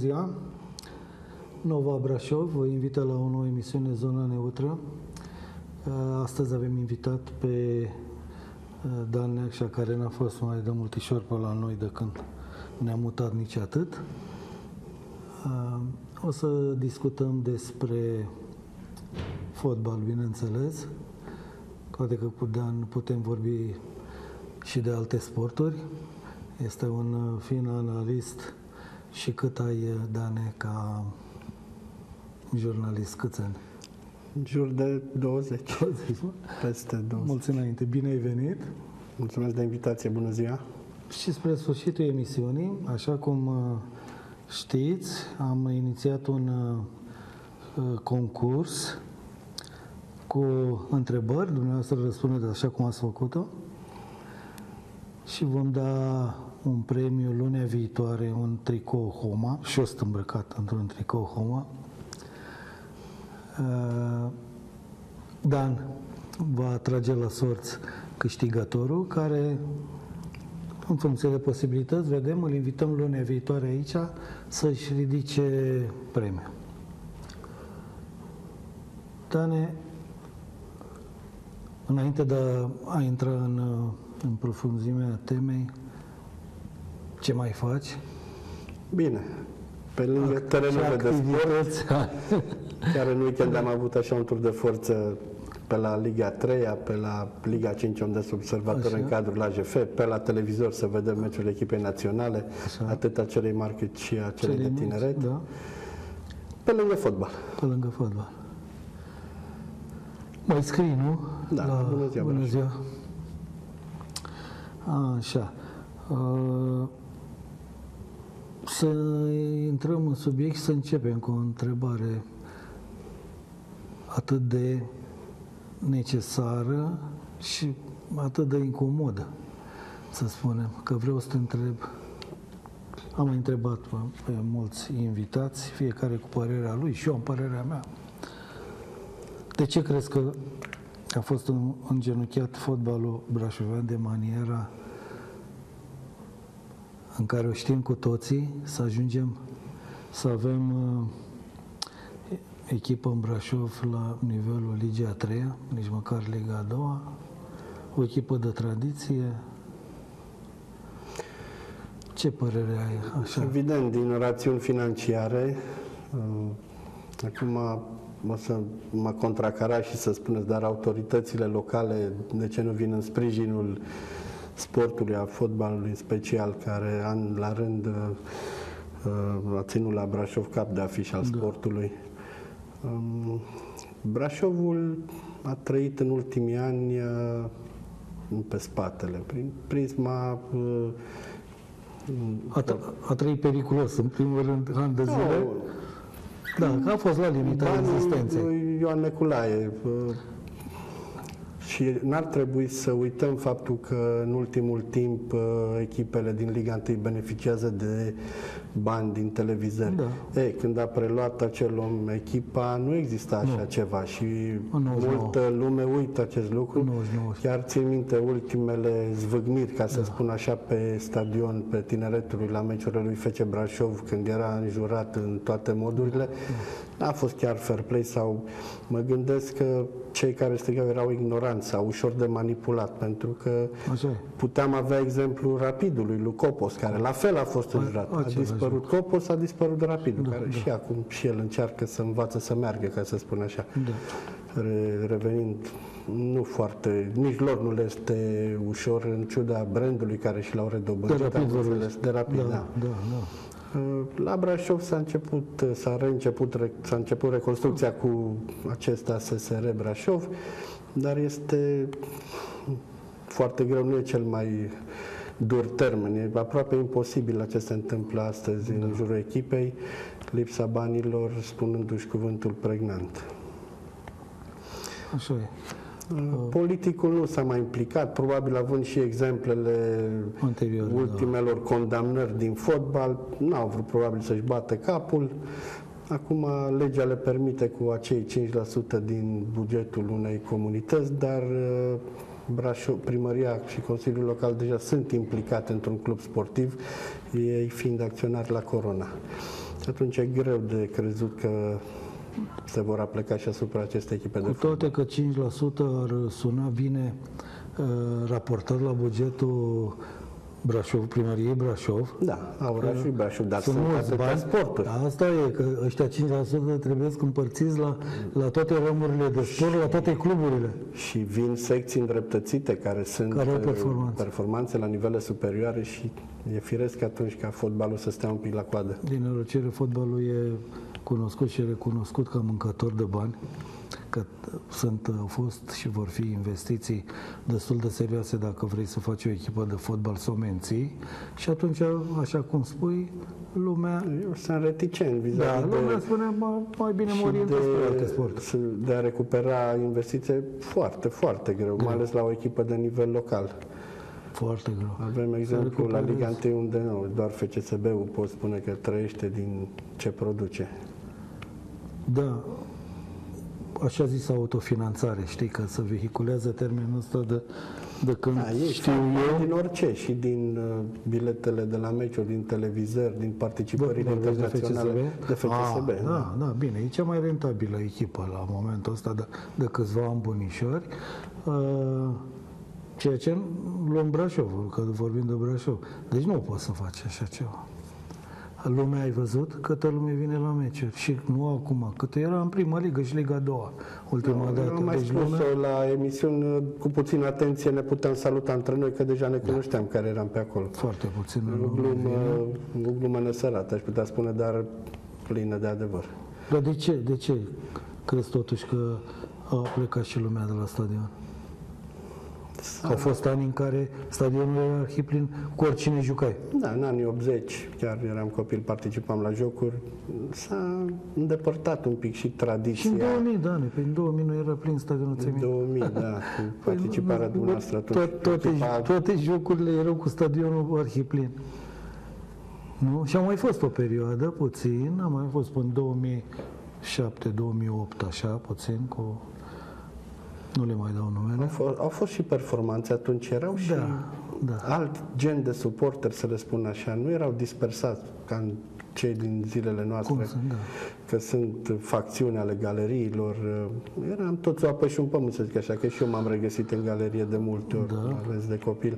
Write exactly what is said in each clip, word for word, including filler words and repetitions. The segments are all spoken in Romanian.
ziua! Nova Brașov vă invită la o nouă emisiune Zona Neutră. Astăzi avem invitat pe Dan Neacșa, care n-a fost mai de multișor pe la noi de când ne-am mutat nici atât. O să discutăm despre fotbal, bineînțeles. Poate că cu Dan putem vorbi și de alte sporturi. Este un fin analist. Și cât ai, Dane, ca jurnalist? Câți ani? În jur de douăzeci. douăzeci. Peste douăzeci. Mulți înainte. Bine ai venit! Mulțumesc de invitație. Bună ziua! Și spre sfârșitul emisiunii, așa cum știți, am inițiat un concurs cu întrebări. Dumneavoastră răspundeți așa cum ați făcut-o și vom da un premiu lunea viitoare, un tricou Homa, și eu sunt îmbrăcat într-un tricou Homa. Dan va atrage la sorți câștigătorul, care, în funcție de posibilități, vedem, îl invităm lunea viitoare aici să-și ridice premiul. Dane, înainte de a intra în, în profunzimea temei, ce mai faci? Bine. Pe lângă terenul de sport, chiar în weekend am avut așa un tur de forță pe la Liga a treia, pe la Liga a cincea, unde sunt observator așa, în cadrul A J F, pe la televizor să vedem meciurile echipei naționale, așa, atât a celei mari cât și a celei de tineret. Da. Pe lângă fotbal. Pe lângă fotbal. Mai scrii, nu? Da, la... bună ziua. Bună ziua. A, așa. Uh... Să intrăm în subiect și să începem cu o întrebare atât de necesară și atât de incomodă, să spunem, că vreau să te întreb. Am întrebat pe, pe mulți invitați, fiecare cu părerea lui și eu am părerea mea. De ce crezi că a fost îngenunchiat fotbalul brașovean de maniera în care o știm cu toții, să ajungem să avem uh, echipă în Brașov la nivelul Ligii a treia, nici măcar Liga a doua, o echipă de tradiție? Ce părere ai? Așa? Evident, din rațiuni financiare, uh, acum o să mă contracara și să spuneți, dar autoritățile locale de ce nu vin în sprijinul sportului, a fotbalului în special, care an la rând uh, a ținut la Brașov cap de afiș al da. sportului. Um, Brașovul a trăit în ultimii ani uh, pe spatele, prin prisma uh, a, a trăit periculos, în primul rând, an de zile. No, da, că a fost la limita existenței. Ioan Neculae. Uh, Și n-ar trebui să uităm faptul că în ultimul timp echipele din Liga unu beneficiază de bani din televizări. Da. Ei, când a preluat acel om echipa, nu exista așa nu. ceva și multă lume uită acest lucru. nouăzeci și nouă. Chiar țin minte ultimele zvâgniri, ca să da. spun așa, pe stadion, pe Tineretului, la meciurile lui F C Brașov, când era înjurat în toate modurile. Da. N-a fost chiar fair play sau mă gândesc că cei care strigau erau ignoranți sau ușor de manipulat, pentru că așa. puteam avea exemplul Rapidului, lui Copos, care la fel a fost înjurat. A, a dispărut așa. Copos, a dispărut Rapidul, da, care da. și acum și el încearcă să învață să meargă, ca să spun așa. Da. Re, revenind, nu foarte, nici lor nu le este ușor, în ciuda brandului care și l-au redobândit. De Rapid, de rapid da, da. da, da. La Brașov s-a început, s-a reînceput, s-a început reconstrucția cu acest A S S R Brașov, dar este foarte greu, nu e cel mai dur termen. E aproape imposibil ce se întâmplă astăzi da. în jurul echipei, lipsa banilor, spunându-și cuvântul pregnant. Așa e. Politicul nu s-a mai implicat, probabil având și exemplele anterior, ultimelor da. condamnări din fotbal, n-au vrut probabil să-și bată capul. Acum legea le permite cu acei cinci la sută din bugetul unei comunități, dar Brașov, primăria și Consiliul Local deja sunt implicate într-un club sportiv, ei fiind acționari la Corona. Atunci e greu de crezut că se vor apleca și asupra acestei echipe de Cu fotbal. toate că cinci la sută ar suna bine uh, raportat la bugetul Brașov, primăriei Brașov. Da, a orașului Brașov, dar Sunt sunt mulți atâtea bani. sporturi. Asta e, că ăștia cinci la sută trebuie să împărțiți la, la toate ramurile de sport, la toate cluburile. Și vin secții îndreptățite care sunt Care au uh, performanțe. performanțe la nivele superioare și e firesc atunci ca fotbalul să stea un pic la coadă. Din nenorocire, fotbalul e cunoscut și recunoscut ca mâncător de bani, că sunt, au fost și vor fi investiții destul de serioase dacă vrei să faci o echipă de fotbal să o menții. Și atunci, așa cum spui, lumea... Eu sunt reticent Da, vis-a-vis de... lumea spune, mă, mai bine mă și orientez spre alte sporturi. de, de a recupera investiție foarte, foarte greu, Greu. mai ales la o echipă de nivel local. Foarte greu. Avem exemplu la recuperezi. Liga unu unde nu, doar F C S B-ul pot spune că trăiește din ce produce. Da, așa zis autofinanțare, știi, că se vehiculează termenul ăsta de, de când Da, ei știu fac eu. din orice, și din uh, biletele de la meciuri, din televizări, din participările Vorbești de internaționale de F C S B. Ah, da, da, bine, e cea mai rentabilă echipă la momentul ăsta de, de câțiva ani bunișori. Uh, ceea ce luăm Brașovul, că vorbim de Brașov. Deci nu poți să faci așa ceva. Lumea, ai văzut? Câtă lume vine la meciuri. Și nu acum, cât era în prima ligă și Liga a doua, ultima Eu dată. am mai Deci spus lumea... la emisiuni, cu puțină atenție ne puteam saluta între noi, că deja ne cunoșteam care eram pe acolo. Foarte puțin. O glumă, o glumă nesărată, aș putea spune, dar plină de adevăr. Dar de ce? De ce crezi totuși că a plecat și lumea de la stadion? Au fost ani în care stadionul era arhiplin, cu oricine jucai. Da, în anii optzeci, chiar eram copil, participam la jocuri, s-a îndepărtat un pic și tradiția. Și în două mii, da, ne, în două mii nu era plin stadionul, ți-ai În minte? două mii, da, cu participarea Păi, nu, dumneavoastră atunci. tot, toate, Echipa- toate jocurile erau cu stadionul arhiplin. Nu? Și a mai fost o perioadă, puțin, a mai fost până în două mii șapte două mii opt, așa, puțin, cu... Nu le mai dau Au numele. fost, au fost și performanțe atunci, erau și Da, da. alt gen de suporteri, să le spun așa, nu erau dispersați ca în cei din zilele noastre, Cum sunt, da. că sunt facțiuni ale galeriilor. Eram toți o apă și un pământ, să zic așa, că și eu m-am regăsit în galerie de multe ori, Da. ales de copil.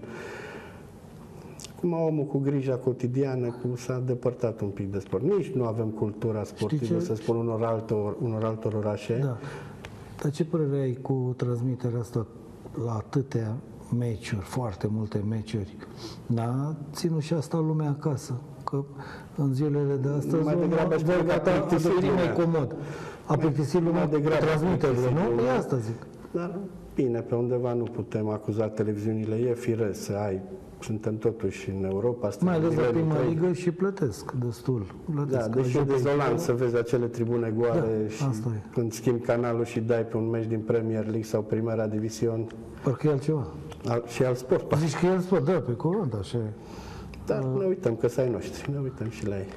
Acum omul cu grija cotidiană cum s-a depărtat un pic de sport. Nici nu avem cultura sportivă, ce? să spun, unor altor, unor altor orașe. Da. Dar ce părere ai cu transmiterea asta la atâtea meciuri, foarte multe meciuri? N-a ținut și asta lumea acasă? Că în zilele de astăzi Mai degrabă aș voi spune că a gata, a plictisit devenit mai lumea. comod. A plictisit lumea mai degrabă a transmiterile, plictisit nu? lumea. E asta zic. Dar bine, pe undeva nu putem acuza televiziunile. E firesc să ai. Suntem totuși în Europa. Mai ales la nivelul prima trei. ligă și plătesc destul. Plătesc. Da, Ca deși e joc de dezolant echipă. să vezi acele tribune goale Da, și asta e. când schimbi canalul și dai pe un meci din Premier League sau Primera Division Parcă e altceva. al, și al sport. Zici că e alt sport, da, pe cuvânt, așa e. Dar ne uităm că să ai noștri, ne uităm și la ei.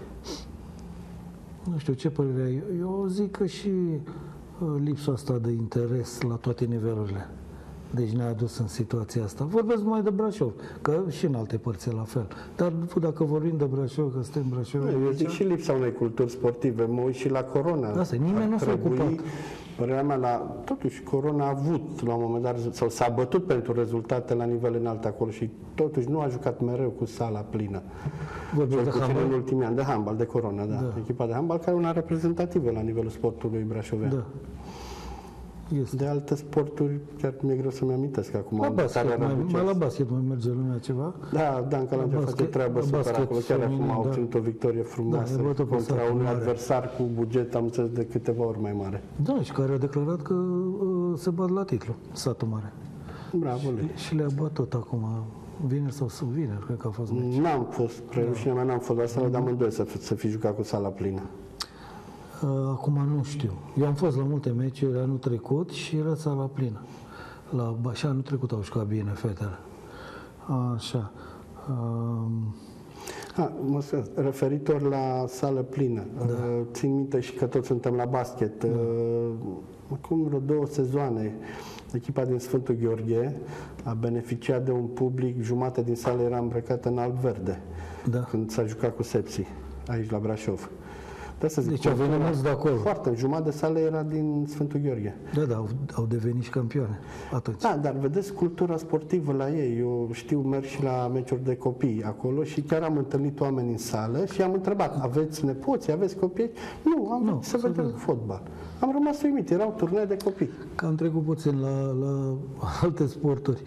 Nu știu, ce părere ai? Eu zic că și uh, lipsa asta de interes la toate nivelurile. Deci ne-a adus în situația asta. Vorbesc numai de Brașov, că și în alte părți e la fel. Dar dacă vorbim de Brașov, că suntem Brașov, Eu zic și lipsa unei culturi sportive. Mă uit și la Corona. Asta, nimeni Ar nu s-a trebui, ocupat. Părerea mea, la, totuși Corona a avut la un moment dat, sau s-a bătut pentru rezultate la nivel înalt acolo și totuși nu a jucat mereu cu sala plină. vorbim Cel de puțin în handbal. ultimii ani, de handbal, de Corona, da. Da. Echipa de handbal care e una reprezentativă la nivelul sportului brașovean. Da. Este. De alte sporturi, chiar mi-e greu să-mi amintesc acum. La unde basket, tare mai, răbucesc. mai la basket mai merge lumea ceva. Da, Dan Calancea La face basket- treabă la super basket acolo. Chiar feminin, acum a da. obținut o victorie frumoasă Da, e bătut pe contra satul unui mare. adversar cu buget, am înțeles, de câteva ori mai mare. Da, și care a declarat că uh, se bat la titlu, satul mare. Bravo lui. Și le-a bătut acum, vineri sau sub vineri, cred că a fost meci. N-am fost, spre rușinea mea, n-am fost la sală, dar amândoi să, f- să fi jucat cu sala plină. Uh, Acum nu știu. Eu am fost la multe meciuri anul trecut și era sala plină. La, ba- și anul trecut au jucat bine fetele. Așa. Um, Ha, mă scuze, referitor la sală plină, Da. uh, țin minte și că toți suntem la basket. Uh, Acum vreo două sezoane, echipa din Sfântul Gheorghe a beneficiat de un public, jumate din sală era îmbrăcată în alb-verde, da. când s-a jucat cu Sepsi, aici la Brașov. De să zic, deci au venit mulți de acolo. Foarte, jumătate de sală era din Sfântul Gheorghe. Da, da, au, au devenit și campioane atunci. Da, dar vedeți cultura sportivă la ei. Eu știu, merg și la meciuri de copii acolo și chiar am întâlnit oameni în sală și am întrebat, aveți nepoți, aveți copii? Nu, am venit să vedem fotbal. Am rămas uimit, erau turnee de copii. Că am trecut puțin la, la alte sporturi.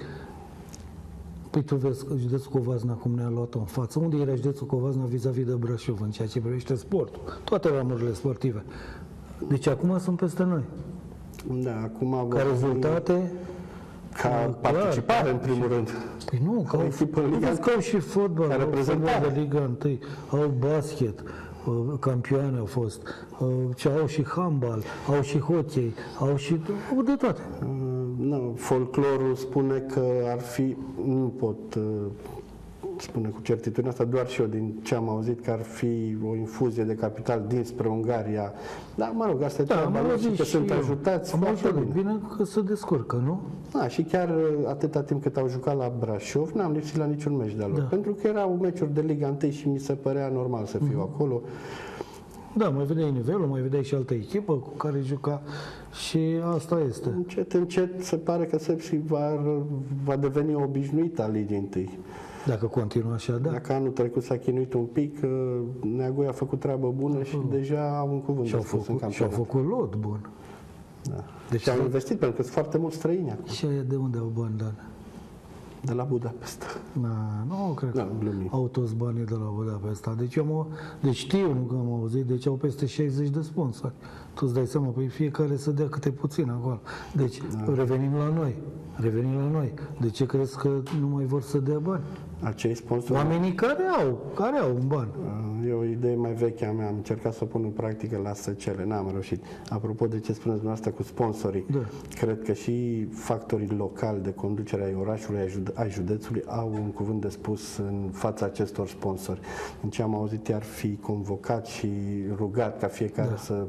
Păi tu vezi că județul Covasna cum ne-a luat-o în față. Unde era județul Covasna vis-a-vis de Brașov în ceea ce privește sportul? Toate ramurile sportive. Deci acum sunt peste noi. Da, acum ca rezultate, ca participare în primul rând. Păi nu, ca o echipă în Liga, că au și fotbal, au fotbal de Liga unu, au basket, campioane au fost, ce au și handbal, au și hockey, au și au de toate. Nu, folclorul spune că ar fi, nu pot spune cu certitudine asta, doar și eu din ce am auzit, că ar fi o infuzie de capital dinspre Ungaria. Dar mă rog, asta e treaba lor și că sunt ajutați foarte bine. Bine că se descurcă, nu? Da, și chiar atâta timp cât au jucat la Brașov, n-am lipsit la niciun meci de-a lor. Da. Pentru că erau meciuri de Liga unu și mi se părea normal să fiu mm-hmm. acolo. Da, mai vedeai nivelul, mai vedeai și altă echipă cu care juca și asta este. Încet, încet se pare că Sepsi va, va deveni obișnuită a Ligii unu. Dacă continuă așa, da. Dacă anul trecut s-a chinuit un pic, Neagoia a făcut treabă bună uh-huh. și deja au un cuvânt de spus în campionat. Și au făcut lot bun. Da. Deci au investit, pentru că sunt foarte mulți străini acum. Și aia de unde au bani, Dan? De la Budapesta. Da, nu cred da, că au toți banii de la Budapesta. Deci, eu mă, deci știu, nu că am auzit, deci au peste șaizeci de sponsori. Tu îți dai seama, păi fiecare să dea câte puțin acolo. Deci, da. revenim la noi. Revenim la noi. De ce crezi că nu mai vor să dea bani? Acei sponsori? Oamenii care au, care au un ban. E o idee mai veche a mea. Am încercat să o pun în practică la S C L. N-am reușit. Apropo de ce spuneți dumneavoastră cu sponsorii, da. Cred că și factorii locali de conducere ai orașului, ai județului, au un cuvânt de spus în fața acestor sponsori. În ce am auzit, i-ar fi convocat și rugat ca fiecare da. să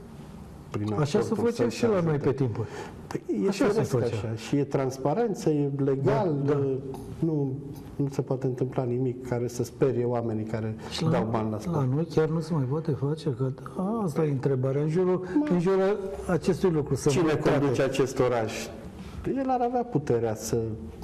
așa se făcea și la noi pe timpuri. Păi, așa se făcea. Așa. Și e transparență, e legal, da, da. Nu, nu se poate întâmpla nimic care să sperie oamenii care și dau bani la sport. La noi chiar nu se mai poate face, că a, asta e întrebarea. În jurul, în jurul acestui lucru. Cine conduce acest oraș? El ar avea puterea să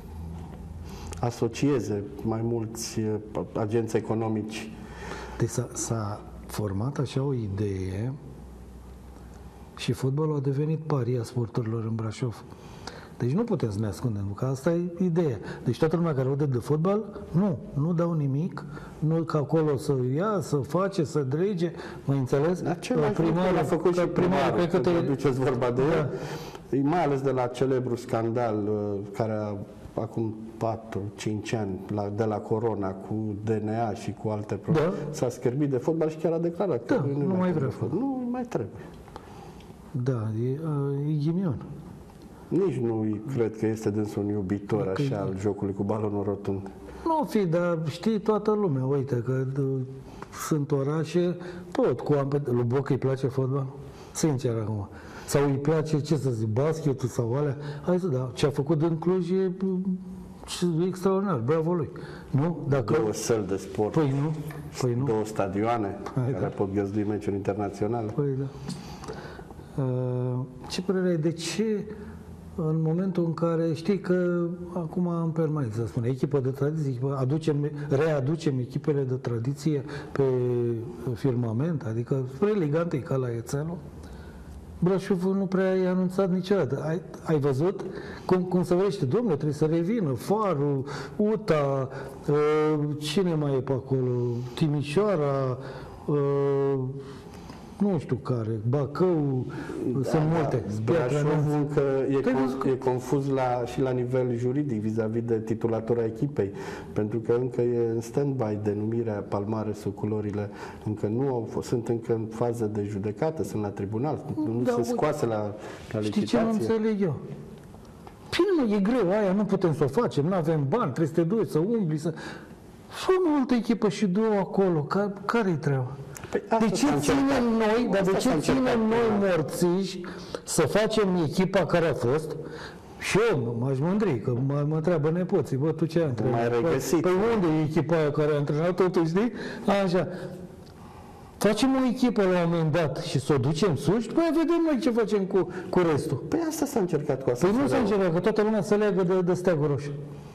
asocieze mai mulți agenți economici. Deci s-a format așa o idee și fotbalul a devenit paria sporturilor în Brașov. Deci nu putem să ne ascundem, că asta e ideea. Deci toată lumea care aude de fotbal, nu, nu dau nimic, nu că acolo să ia, să face, să drege, mă înțeles? Primarul a făcut și primarul, cred că te aduceți vorba de el, da. Mai ales de la celebrul scandal care a, acum patru cinci ani, la, de la Corona, cu D N A și cu alte probleme, da. S-a scârbit de fotbal și chiar a declarat da, că nu, nu mai vrea fotbal. Nu mai trebuie. Da, e, e ghinion. Nici nu cred că este dânsul un iubitor că așa al jocului cu balonul rotund. Nu fi, dar știi toată lumea, uite că sunt orașe, tot cu ampe... Lui Boc îi place fotbal? Sincer acum. Sau îi place, ce să zic, basketul sau alea? Hai să da, ce a făcut în Cluj e extraordinar, bravo lui. Nu? Dacă... Două săli de sport, păi nu. Păi nu. Două stadioane păi care da. pot găzdui meciuri internaționale. Păi da. Ce părere ai, de ce în momentul în care știi că acum în permanență, să spune, echipă de tradiție, aducem, readucem echipele de tradiție pe firmament, adică spre Liga unu, ca la Ețelul, Brașovul nu prea i-a anunțat niciodată. Ai, ai văzut cum, cum se vrește? Domnule, trebuie să revină Farul, Uta, uh, cine mai e pe acolo? Timișoara, uh, nu știu care, Bacău, da, sunt multe. Da, Brașovul încă e, con, e confuz la, și la nivel juridic vis-a-vis de titulatura echipei, pentru că încă e în stand-by denumirea palmaresul, culorile, încă nu au fost, sunt încă în fază de judecată, sunt la tribunal, nu da, se scoase la, la licitație. Știi ce nu înțeleg eu? Bine, mă, e greu, aia nu putem să o facem, nu avem bani, trebuie să te duci, să umbli, să... Fă o altă echipă și două acolo, care-i treaba? Păi de ce ținem noi, dar de ce ținem noi morțiși să facem echipa care a fost? Și eu m-aș mândri, că mă, mă întreabă nepoții, bă, tu ce ai antrenat? Mai regăsit. Păi unde e echipa aia care a antrenat totul, știi? Așa. Facem o echipă la un moment dat și să o ducem sus, după aia vedem noi ce facem cu, cu restul. Păi asta s-a încercat cu asta. Păi nu s-a încercat, că toată lumea se leagă de, de Steagul Roșu.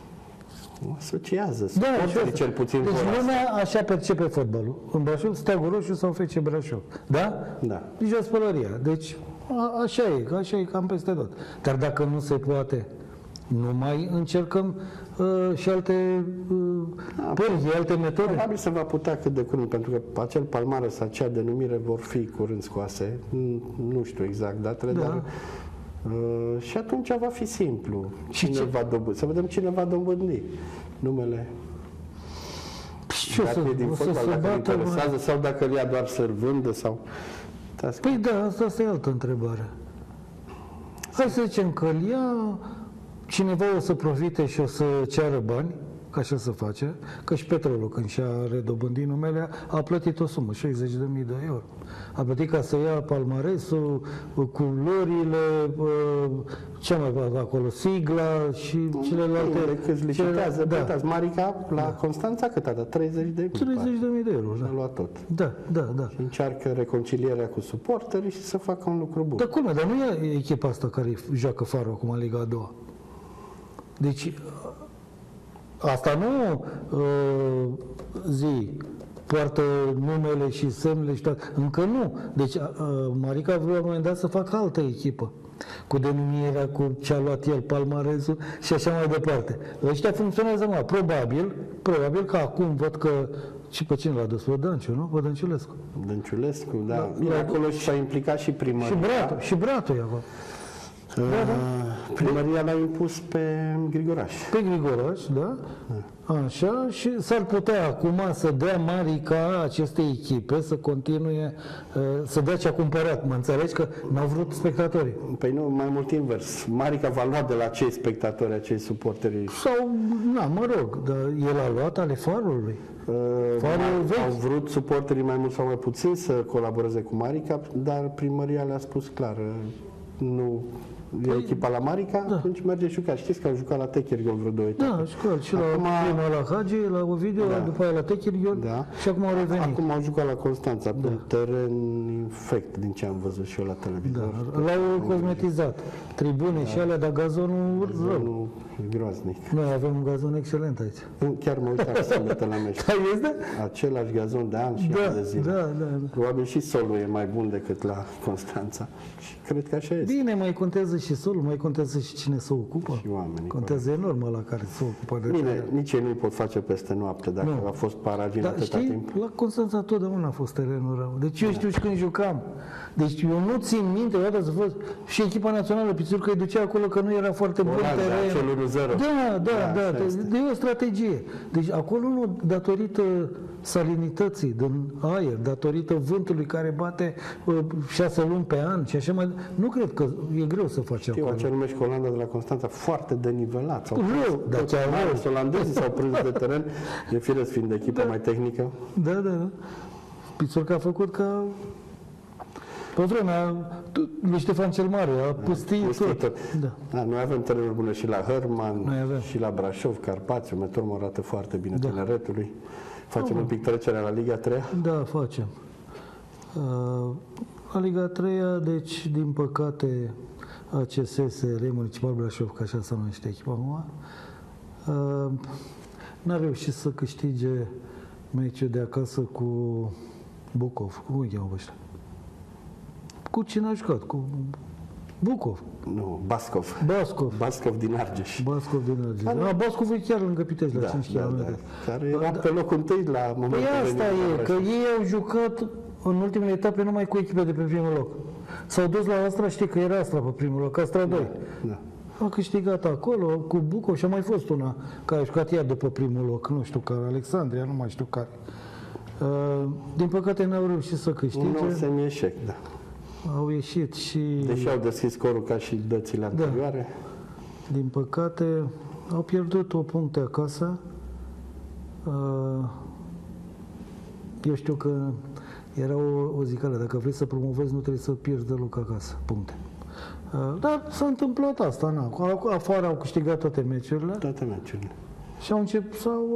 Asociază, Da, suporterii cel puțin deci vor asta. lumea așa percepe fotbalul. În Brașov, Steagul Roșu sau F C Brașov. Da? Da. Nici o spălăria. Deci a, așa e, așa e cam peste tot. Dar dacă nu se poate, nu mai încercăm uh, și alte uh, pârghii, alte metode. Probabil se va putea cât de curând, pentru că acel palmares, acea denumire vor fi curând scoase. Nu știu exact datele, Da. dar uh, și atunci va fi simplu. Și Cine ce? va dobândi? Să vedem cine va dobândi numele. Ce o Dacă să, e din o să fotbal, se dacă îl bată? interesează sau dacă îl ia doar să-l vândă sau... Păi da, asta, asta e altă întrebare. Hai să zicem că îl ia, cineva o să profite și o să ceară bani, ca așa se face, că și Petrolul, când și-a redobândit numele, a plătit o sumă, șaizeci de mii de euro. A plătit ca să ia palmaresul, culorile, ce mai va acolo, sigla și celelalte... Câți licitează, da. plătați. Marica la Constanța cât a dat? treizeci de mii. treizeci de mii de euro, A da. luat tot. Da, da, da. Și încearcă reconcilierea cu suporterii și să facă un lucru bun. Dar cum, dar nu e echipa asta care joacă Faro acum în Liga a doua. Deci, asta nu uh, zi, poartă numele și semnele și toate. Încă nu. Deci, uh, Marica a vrut la un moment dat să facă altă echipă. Cu denumirea, cu ce a luat el, palmaresul și așa mai departe. Ăștia funcționează mai. Probabil, probabil că acum văd că și pe cine l-a dus? Pe Dănciu, nu? Pe Dănciulescu. Dănciulescu, da. Da, Bine, da. acolo și s-a implicat și primăria. Și Bratu, și Bratu e acolo. Uh, primăria l-a impus pe Grigoraș. Pe Grigoraș, da? Așa, și s-ar putea acum să dea Marica acestei echipe să continue, uh, să dea ce a cumpărat. Mă înțelegi că n-au vrut spectatorii. Păi nu, mai mult invers. Marica va lua de la cei spectatori, acei suporteri. Sau, na, mă rog, dar el a luat ale Farului. Uh, Farul vechi. au vrut suporterii mai mult sau mai puțin să colaboreze cu Marica, dar primăria le-a spus clar, uh, nu e Păi, echipa la Marica, da. atunci merge și juca. Știți că au jucat la Techirghiol vreo două etape. Da, și clar, și la Acum- prima la Hagi, la Ovidiu, Da. după aia la Techirghiol Da. și acum au revenit. Acum au jucat la Constanța, pe un teren infect, din ce am văzut și eu la televizor. Da, l-au cosmetizat. Tribune și alea, dar gazonul rău. Nu, e groaznic. Noi avem un gazon excelent aici. Chiar mă uitam sâmbătă la meci. Care este? Același gazon de ani și Da, ani de zile. da, da, da. Probabil și solul e mai bun decât la Constanța. Și cred că așa este. Bine, mai contează și solul, mai contează și cine se ocupă. Și oamenii. Contează enorm la care se ocupă de Bine, teren. nici ei nu pot face peste noapte dacă Nu. a fost paragin Dar atâta știi, timp. la Constanța totdeauna a fost terenul rău. Deci eu știu și când jucam. Deci eu nu țin minte, odată să fost și echipa națională Pițurcă îi ducea acolo că nu era foarte bun Oradea, teren. acel unu zero. Da, da, Da, da, așa da este. de o strategie. Deci acolo nu, datorită salinității din aer, datorită vântului care bate uh, șase luni pe an și așa mai, nu cred că e greu să faci Știu, acolo. acel meci cu Olanda de la Constanța foarte denivelat. Sau Rău, dar ce mai rău. ales olandezii s-au prins de teren. E firesc fiind de echipă mai tehnică. Da, da, da. Pițurcă a făcut ca pe vremea lui Ștefan cel Mare, a pustit Pustit tot. tot. Da. Da, noi avem terenuri bune și la Hărman, Noi avem. și la Brașov, Carpațiu, Metromul arată foarte bine Da. tineretului. Facem un pic trecerea la Liga trei. Da, facem. Uh, la Liga a treia, deci, din păcate, A C S S R Municipal Brașov, că așa se numește echipa acum, uh, n-a reușit să câștige meciul de acasă cu Bucov. Cum îi cheamă pe ăștia? Cu cine a jucat? Cu Bucov. Nu, Bascov. Bascov. Bascov din Argeș. Bascov din Argeș. Ah, Bascov e chiar lângă Pitești, la Da, cinci da, kilometri. da. Care era pe locul întâi la momentul Păi asta venirii e, la că Brașov. ei au jucat în ultimele etape numai cu echipe de pe primul loc. S-au dus la Astra, știi că era Astra pe primul loc, Astra doi. Da. A câștigat acolo cu Bucov și a mai fost una care a jucat ea după primul loc, nu știu care, Alexandria, nu mai știu care. Uh, din păcate n-au reușit să Un nou câștige, semi-eșec, da. au ieșit și, Deși au deschis scorul ca și dățile anterioare. din păcate, au pierdut o puncte acasă. Uh, eu știu că era o, o zicală, dacă vrei să promovezi, nu trebuie să pierzi deloc acasă, puncte. Uh, dar s-a întâmplat asta, na. Afară au câștigat toate meciurile Toate meciurile. și au început, sau,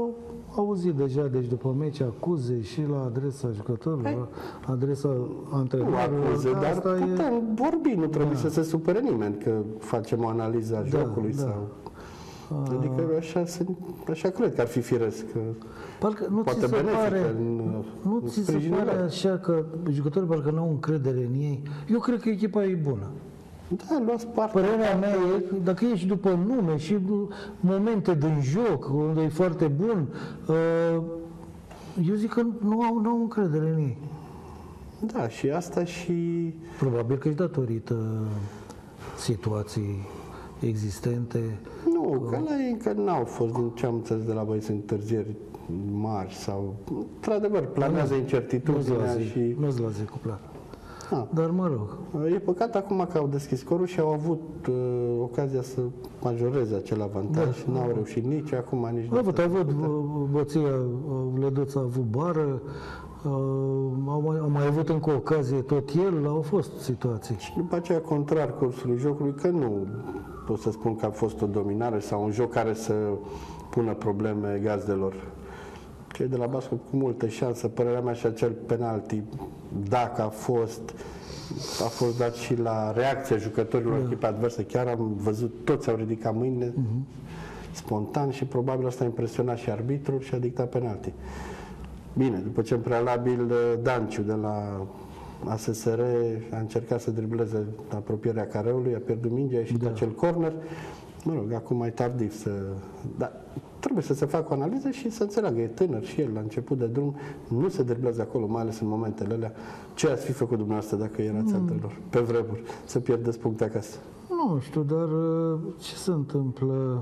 auzit deja, deci după meci, acuze și la adresa jucătorilor, la adresa antrenorilor. Nu acuze, dar asta putem e... vorbi, nu trebuie Da. să se supere nimeni că facem o analiză a Da, jocului da. sau... Adică așa, sunt, așa cred că ar fi firesc. Că Parcă nu poate ți se benefică pare, în, nu în ți se sprijinul pare lor. așa că jucătorii parcă nu au încredere în ei? Eu cred că echipa e bună. Da, luați parte. Părerea mea e, dacă ești după nume și momente din joc, unde e foarte bun, uh, eu zic că nu au, nu au încredere în ei. Da, și asta și... Probabil că și datorită situației existente. Nu, că la ei încă n-au fost, din ce am înțeles de la băieți, întârzieri mari sau... Într-adevăr, planează Nu-ți incertitudinea la zi, și... nu-ți la zi cu plac. Ah. Dar mă rog. E păcat acum că au deschis scorul și au avut uh, ocazia să majoreze acel avantaj. Da. N-au reușit nici acum, nici Au avut, au avut băția, Vlăduț a avut bară, uh, au mai, au mai avut încă o ocazie tot el, au fost situații. Și după aceea, contrar cursului jocului, că nu pot să spun că a fost o dominare sau un joc care să pună probleme gazdelor. Cei de la basket cu multe șanse, părerea mea, și acel penalti, dacă a fost, a fost dat și la reacția jucătorilor echipei adverse. Chiar am văzut, toți au ridicat mâinile uh-huh. spontan și probabil asta a impresionat și arbitrul și a dictat penalti. Bine, după ce în prealabil Danciu de la A S S R a încercat să dribleze apropierea careului, a pierdut mingea, a ieșit da. acel corner. Mă rog, acum mai tardiv să... Da, trebuie să se facă o analiză și să înțeleagă. E tânăr și el, la început de drum, nu se driblează acolo, mai ales în momentele alea. Ce ați fi făcut dumneavoastră dacă erați mm. antrenor, pe vremuri, să pierdeți puncte acasă? Nu știu, dar ce se întâmplă?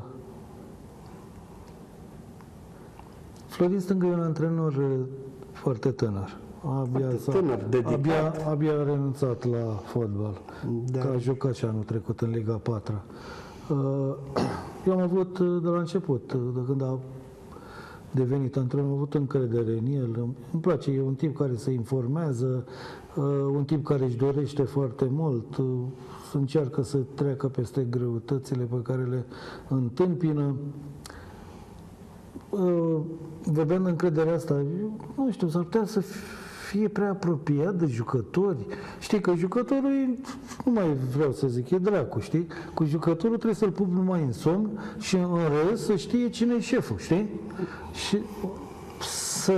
Florin Stângă e un antrenor foarte tânăr. Abia, foarte tânăr, dedicat. Abia, abia a renunțat la fotbal, da. că a jucat și anul trecut în Liga patru. Eu am avut de la început, de când a devenit antrenor, am avut încredere în el. Îmi place, e un tip care se informează, un tip care își dorește foarte mult, încearcă să treacă peste greutățile pe care le întâmpină. Vedând încrederea asta, nu știu, s-ar putea să fie prea apropiat de jucători. Știi că jucătorul e, nu mai vreau să zic, e dracu, știi? Cu jucătorul trebuie să-l pup numai în somn și în rest să știe cine e șeful, știi? Și să...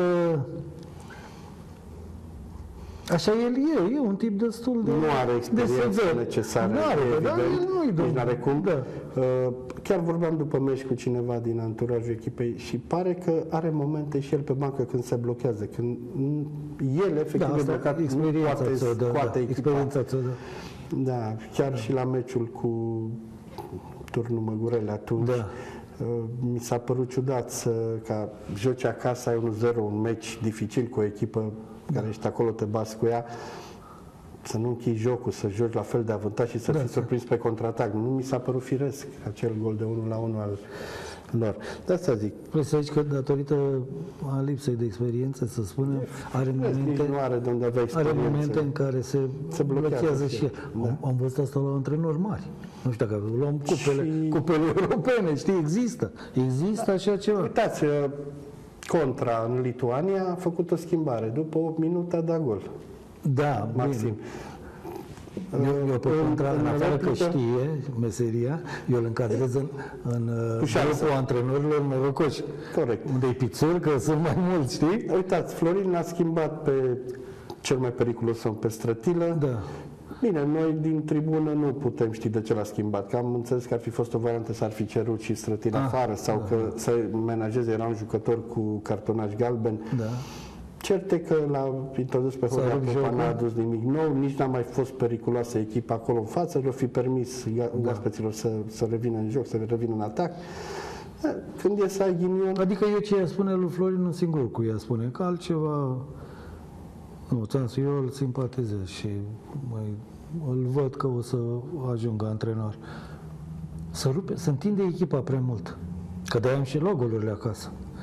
Așa el e, e un tip destul de... Nu are experiență de necesară, nu are, evident, dar el nu-i nici n-are cum. Da. Chiar vorbeam după meci cu cineva din anturajul echipei și pare că are momente și el pe bancă când se blochează, când el efectiv da, e blocat, nu poate scoate echipa. Experiența ți-o dă. Da, chiar da. și la meciul cu Turnul Măgurele atunci, da. mi s-a părut ciudat să, ca joci acasă, ai unu zero, un meci dificil cu o echipă care ești acolo, te bați cu ea, să nu închei jocul, să joci la fel de avantaj și să da, fii surprins pe contraatac. Nu mi s-a părut firesc acel gol de unu la unu al lor. De asta zic. Vrei să zici că datorită a lipsei de experiență, să spunem, are momente, nu are, de unde avea are momente în care se, se blochează, blochează și el. Da? Am, am văzut asta la antrenori mari. Nu știu dacă luăm cupele, și... cupele europene, știi, există. Există da. așa ceva. Uitați, Contra în Lituania a făcut o schimbare. După opt minute a dat gol. Da, maxim. Bine. Eu, eu pe contra, în, în afară că știe meseria, eu îl încadrez în, în grupul antrenorilor norocoși. Corect. Unde-i pițuri, că sunt mai mulți, știi? Uitați, Florin l-a schimbat pe cel mai periculos om, pe Strătilă. Da. Bine, noi din tribună nu putem ști de ce l-a schimbat, că am înțeles că ar fi fost o variantă să ar fi cerut și Strătin ah, afară sau da. că să menajeze, era un jucător cu cartonaj galben. Da. Certe că l-a introdus pe Horia Popa, n-a adus nimic nou, nici n-a mai fost periculoasă echipa acolo în față, le-o fi permis da. oaspeților să, să revină în joc, să revină în atac. Când e să ai ghinion... Adică eu ce spune lui Florin, un singur cu ea spune, că altceva... Nu, ți-am spus, eu îl simpatizez și mai, îl văd că o să ajungă antrenor. Să rupe, să întinde echipa prea mult. Că de-aia am și logo-urile acasă.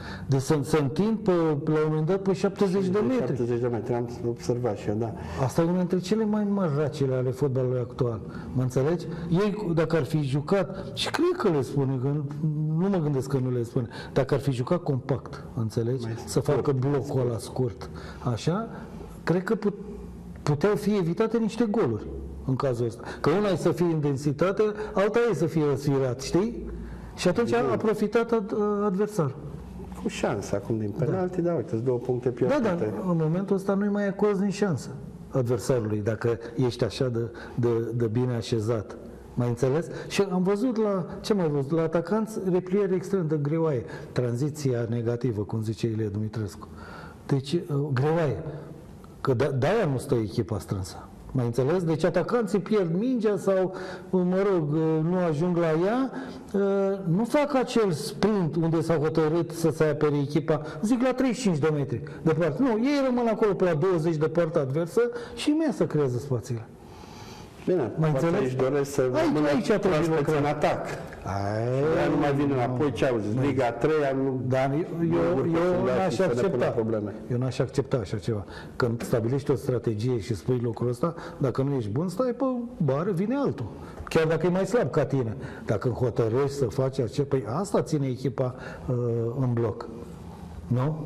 De să se întind pe, la un moment dat pe șaptezeci de metri. șaptezeci de metri, am observat și eu, da. Asta e una dintre cele mai mari racele ale fotbalului actual. Mă înțelegi? Ei, dacă ar fi jucat, și cred că le spune, că nu mă gândesc că nu le spune, dacă ar fi jucat compact, înțelegi? Mai să scurt, facă blocul ăla scurt, așa, cred că put, puteau fi evitate niște goluri în cazul ăsta. Că una e să fie în densitate, alta e să fie răsfirat, știi? Și atunci a, a profitat ad, adversarul. Cu șansa acum din penalti, da, da uite, două puncte pierdute. Da, dar în momentul ăsta nu-i mai acorzi nici șansă adversarului, dacă ești așa de, de, de bine așezat. Mai înțeles? Și am văzut la, ce am văzut, la atacanți repliere extrem de greoaie. Tranziția negativă, cum zice Ilie Dumitrescu. Deci, greoaie. Că de-aia nu stă echipa strânsă. Mai înțeles? Deci atacanții pierd mingea sau, mă rog, nu ajung la ea, nu fac acel sprint unde s-au hotărât să se apere echipa, zic la treizeci și cinci de metri departe. Nu, ei rămân acolo pe la douăzeci de partea adversă și mie să creeze spațiile. Bine, mai poate își doresc să rămână proaspeți în atac. Aia nu mai vin înapoi, ce au zis, Liga a treia, nu... Dar eu, eu n-aș accepta, eu n-aș accepta așa ceva. Când stabilești o strategie și spui lucrul ăsta, dacă nu ești bun, stai pe bară, vine altul. Chiar dacă e mai slab ca tine. Dacă hotărăști să faci acea, păi asta ține echipa uh, în bloc. Nu?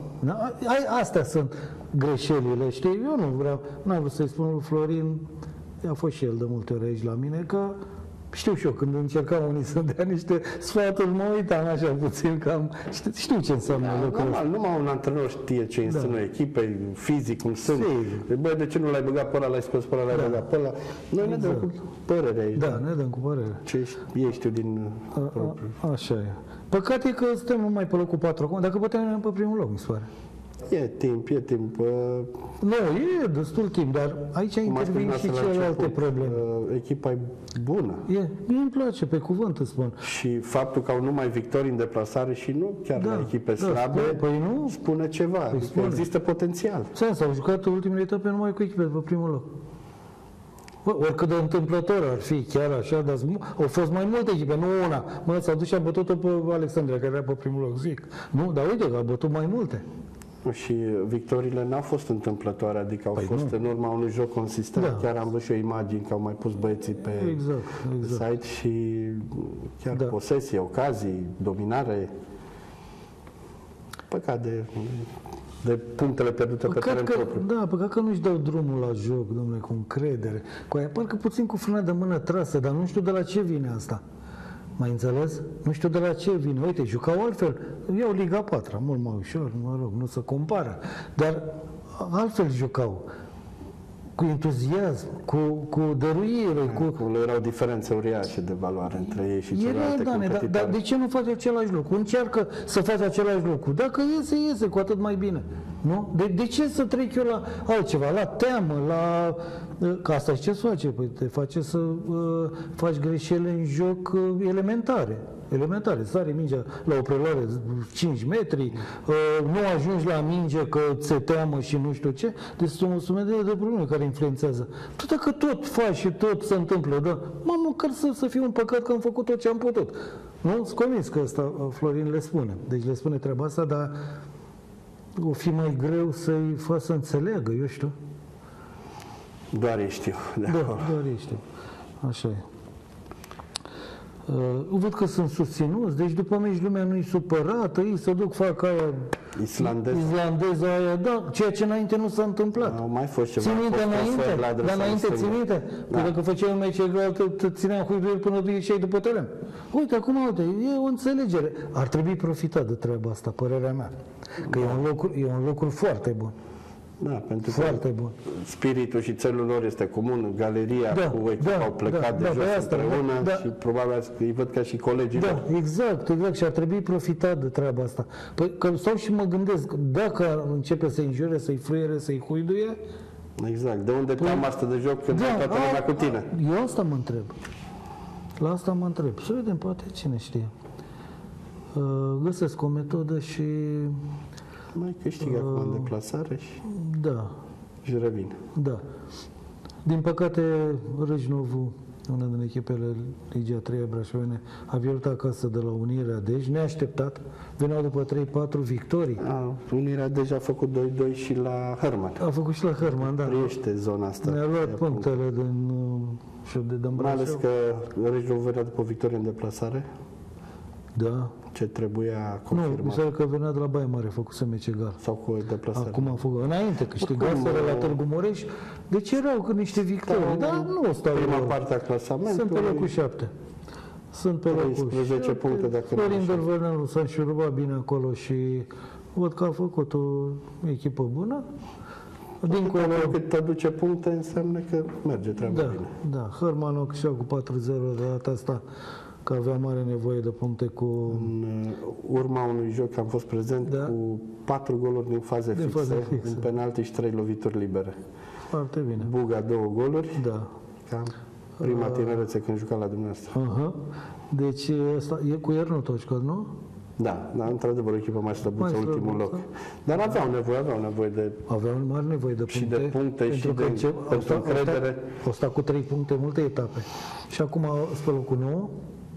Astea sunt greșelile, știi? Eu nu vreau, n-am vrut să-i spun lui Florin, a fost și el de multe ori aici la mine, că știu și eu, când încercam unii să dea niște sfaturi, mă uitam așa puțin, cam știu, știu ce înseamnă da, lucrul normal, numai un antrenor știe ce înseamnă da. echipei, fizic, cum sunt. Băi, de ce nu l-ai băgat pe ăla, l-ai scos pe ăla, l-ai da. băgat pe ăla? Noi exact. ne dăm cu părere aici. Da, ne dăm cu părere. Ce ei știu din... A, a, așa e. Păcat e că suntem numai pe locul patru acum, dacă putem pe primul loc, mi se pare. E timp, e timp. Uh... Nu, e destul timp, dar aici intervin și celelalte probleme. Uh, echipa e bună. E, mie îmi place, pe cuvânt îți spun. Și faptul că au numai victorii în deplasare și nu chiar da, la echipe da, slabe, păi nu? spune ceva. Păi adică spune. Există potențial. S-au jucat ultimele etape numai cu echipe pe primul loc. Bă, oricât de întâmplător ar fi chiar așa, dar au fost mai multe echipe, nu una. Mă, s-a dus și a bătut-o pe Alexandria, care era pe primul loc, zic. Nu, dar uite că a bătut mai multe. Și victoriile n-au fost întâmplătoare, adică au păi fost nu. în urma unui joc consistent. Da. Chiar am văzut și o imagine că au mai pus băieții pe exact, exact. site și chiar da. posesie, ocazii, dominare. Păcat de, de punctele pierdute păcat pe teren că, propriu. Da, păcat că nu-și dau drumul la joc, domnule, cu încredere. Cu aia, parcă puțin cu frâna de mână trasă, dar nu știu de la ce vine asta. Mai înțeles? Nu știu de la ce vine. Uite, jucau altfel. Iau Liga patru, mult mai ușor, mă rog, nu se compară. Dar altfel jucau. Cu entuziasm, cu, cu dăruire. Cu... Cu... Erau diferențe uriașe de valoare între ei și celelalte competitoare. Dar da, de ce nu faci același lucru? Încearcă să faci același lucru. Dacă iese, iese, cu atât mai bine. Nu? De, de ce să trec eu la altceva? La teamă, la... Că asta și ce-ți face? Păi te face să uh, faci greșeli în joc uh, elementare. Elementare. Sare mingea la o preluare cinci metri, uh, nu ajungi la minge că ți-e teamă și nu știu ce. Deci sunt o sumedenie de probleme care influențează. Tu dacă tot faci și tot se întâmplă, da, mă, măcar să, să fie un păcat că am făcut tot ce am putut. Nu? Sunt convins că asta Florin le spune. Deci le spune treaba asta, dar o fi mai greu să-i facă să înțeleagă, eu știu. Doar ei știu. Da, doar ei știu. Așa e. Uh, văd că sunt susținuți, deci după meci lumea nu-i supărată, ei se duc, fac aia islandeză, islandeză aia, da, ceea ce înainte nu s-a întâmplat. Au mai fost ceva. Țininte înainte, dar înainte țininte. Da. Păi dacă făceai un meci egal, te, te țineam huiduiri până tu ieșeai după teren. Uite, acum, uite, e o înțelegere. Ar trebui profitat de treaba asta, părerea mea. Că da. e, un lucru, e un lucru foarte bun. Da, pentru foarte că bun. Spiritul și țelul lor este comun, galeria da, cu echipa da, au plecat da, de da, jos de asta, împreună da, și probabil îi văd ca și colegii da, lor. Exact, exact, și ar trebui profitat de treaba asta. Păi, că stau și mă gândesc, dacă începe să-i înjure, să-i fluiere, să-i huiduie... Exact, de unde păi, teama asta de joc când da, toată lumea cu tine? Eu asta mă întreb. La asta mă întreb. Să vedem, poate cine știe. Uh, găsesc o metodă și... Mai câștigă uh, acum în deplasare și... Da. Și revin. Da. Din păcate, Râșnovul una din echipele Ligii a treia brașovene, a pierdut acasă de la Unirea Dej, neașteptat, veneau după trei patru victorii. A, Unirea deja a făcut doi doi și la Herman. A făcut și la Herman, da. Trăiește zona asta. Ne-a luat punctele din și de din Mai ales Brașov. că Rejul venea după victorie în deplasare, Da. ce trebuia Nu, mi confirmat. se pare că venea de la Baia Mare, făcuse meci egal. Sau cu deplasare. Acum a făcut, înainte câștigaseră Oricum, la Târgu Mureș, deci erau cu niște victorii, dar nu stau Prima rău. parte a clasamentului. Sunt pe locul șapte. Sunt pe locul treisprezece șapte. puncte, dacă nu Florin așa. Dărvăneanu s-a înșurubat bine acolo și văd că a făcut o echipă bună. Dincolo, Cât te duce puncte, înseamnă că merge treaba da, bine. da, Herman a câștigat cu patru zero de data asta, că avea mare nevoie de puncte cu... În uh, urma unui joc am fost prezent Da. cu patru goluri din faze Din fixe, faze fixe. în penalti și trei lovituri libere. Foarte bine. Buga două goluri, Da. ca prima tinerețe când juca la dumneavoastră. Aha. Deci asta e cu Iernu Toșcot, nu? Da, da, într-adevăr o echipă mai slăbuță, Mai ultimul slăbuță. loc. Dar aveau nevoie, aveau nevoie de... Aveau mare nevoie de Și puncte. de puncte și pentru că de- încep- pentru au stat- au stat- încredere. Au stat cu trei puncte multe etape. Și acum sunt pe locul nouă.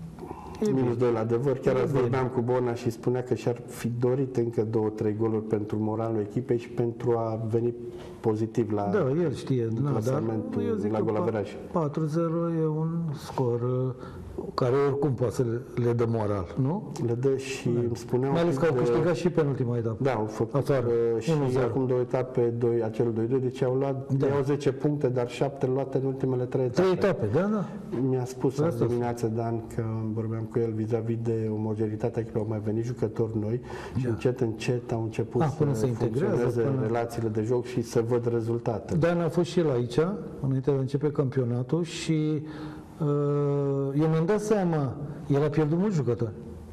E Minus bine. doi la adevăr. Chiar E azi bine. vorbeam cu Bona și spunea că și-ar fi dorit încă două, trei goluri pentru moralul echipei și pentru a veni pozitiv la... Da, el știe. Da, dar clasamentul eu zic la că golaveraj. patru zero e un scor uh, care oricum poate să le, le dă moral, nu? Le dă și îmi spuneau... Mai ales că au de- câștigat și penultima etapă. Da, au făcut Afară. uh, și unu zero. acum două etape, doi, acel doi doi, deci au luat, Da. da. au zece puncte, dar șapte luate în ultimele trei etape. Trei etape, da, da. Mi-a spus Asta azi dimineață Dan că vorbeam cu el vis-a-vis de omogenitatea echipei, au mai venit jucători noi și încet, încet au început Ah, până să se integrează, funcționeze până- relațiile de joc și să văd rezultate. Dan a fost și el aici, înainte de a începe campionatul și uh, eu mi-am dat seama, el a pierdut mulți jucători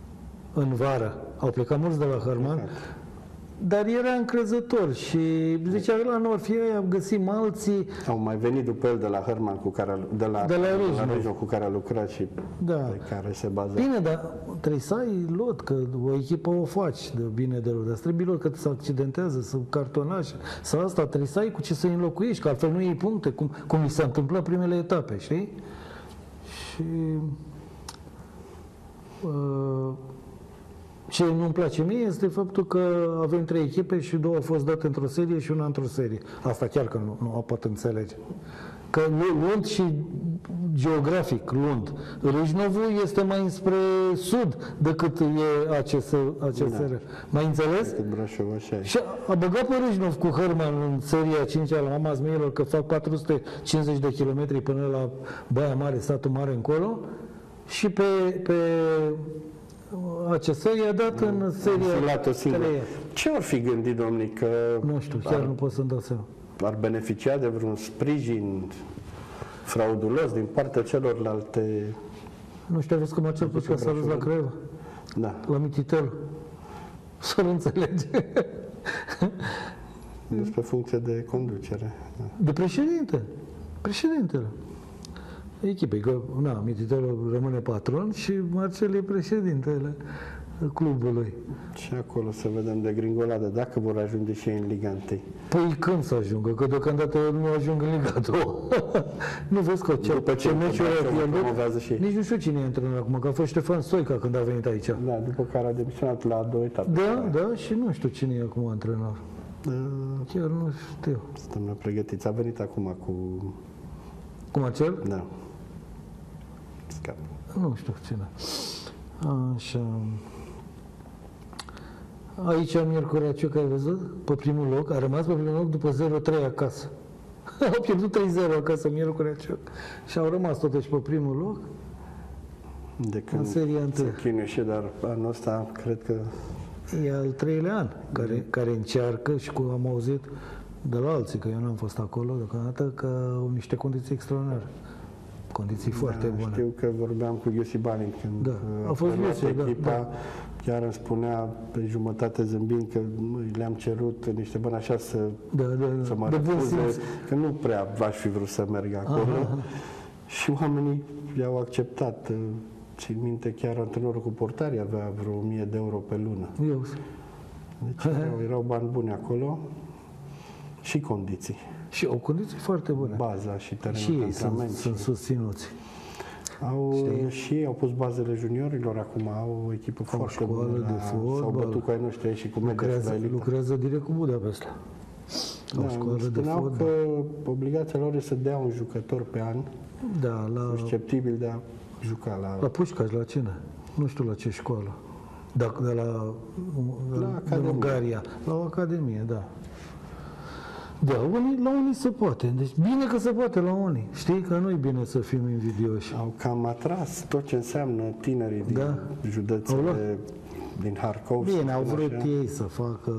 în vară. Au plecat mulți de la Herman, dar era încrezător și zicea că la nu ar fi aia, găsim alții. Au mai venit după el de la Herman, cu care, a- de la, De la Rejnov. Rejnov, cu care a lucrat și Da. pe care se baza. Bine, dar trebuie să ai lot, că o echipă o faci de bine de rău, dar trebuie lot că se accidentează, să cartonașe, să asta, trebuie să ai cu ce să înlocuiești, că altfel nu iei puncte, cum, cum mi s-a întâmplat primele etape, știi? Și... Uh, ce nu-mi place mie este faptul că avem trei echipe și două au fost date într-o serie și una într-o serie. Asta chiar că nu, nu o pot înțelege. Că lu- luând și geografic, luând, Râșnovul este mai spre sud decât e A C S R. Mai înțeles? Cât Brașov, așa e. Și a băgat pe Râșnov cu Herman în seria cincea la Mama Zmeilor, că fac patru sute cincizeci de kilometri până la Baia Mare, satul mare încolo, și pe, pe A C S i-a dat în seria Înfilat-o singur. treia. Ce ar fi gândit, domnii, că Nu știu, chiar ar, nu pot să-mi dau seama. ar beneficia de vreun sprijin fraudulos din partea celorlalte? Nu știu, aveți cum Marcel Pușca s-a dus la Craiova, Da, la Mititel. Să nu înțelege. despre funcție de conducere. Da. De președinte. Președintele. Echipei, că, na, Mititelul rămâne patron și Marcel e președintele clubului. Și acolo să vedem de gringoladă, dacă vor ajunge și ei în Liga unu. Păi când să ajungă? Că deocamdată nu ajung în Liga doi. Nu vezi că ce, După ce ce meciuri a Brașov pierdut? promovează și ei. Nici nu știu cine e antrenor acum, că a fost Ștefan Stoica când a venit aici. Da, după care a demisionat la două etape. Da, da, și nu știu cine e acum antrenor. Da, Chiar nu știu. suntem noi pregătiți. A venit acum cu... Cu Marcel? Da. Scap. Nu știu cine. Așa. Aici Miercurea Ciuc, ai văzut? Pe primul loc. A rămas pe primul loc după zero trei acasă. Au pierdut trei zero acasă Miercurea Ciuc. Și au rămas totuși pe primul loc. De când În seria întâi. se chinuie și, dar anul ăsta cred că E al treilea an care, care încearcă și cu, am auzit de la alții, că eu n-am fost acolo deocamdată, că au niște condiții extraordinare. Condiții foarte da, bune. știu că vorbeam cu Iossi Balint când Da, uh, a fost preluat Iossi, da, echipa, da. chiar îmi spunea pe jumătate zâmbind că măi, le-am cerut niște bani așa să, Da, da, da. să mă De bun refuze, simț. că nu prea v-aș fi vrut să merg acolo. Aha. Și oamenii i-au acceptat. Țin minte, chiar antrenorul cu portarii avea vreo o mie de euro pe lună. Eu. Deci erau, erau bani buni acolo și condiții. Și au condiții foarte bune. Baza și terenul Și de ei sunt, antrenament. sunt și- susținuți. Au, Știi? și ei au pus bazele juniorilor, acum au o echipă Au foarte școală bună. de la- S-au fotbal. bătut cu ai noștri și cu Medeș la Lucrează, elită. lucrează direct cu Budapesta. Au Da, școală de spuneau fotbal. că obligația lor e să dea un jucător pe an Da, la, susceptibil de a juca la... la Pușcaș, la cine? Nu știu la ce școală. Da, de la, La de Academie. Ungaria. La o academie, da. Da, unii, la unii se poate. Deci bine că se poate la unii. Știi că nu e bine să fim invidioși. Au cam atras tot ce înseamnă tinerii din Da. Au luat. județele din Harkov. să Bine, au spun vrut așa. ei să facă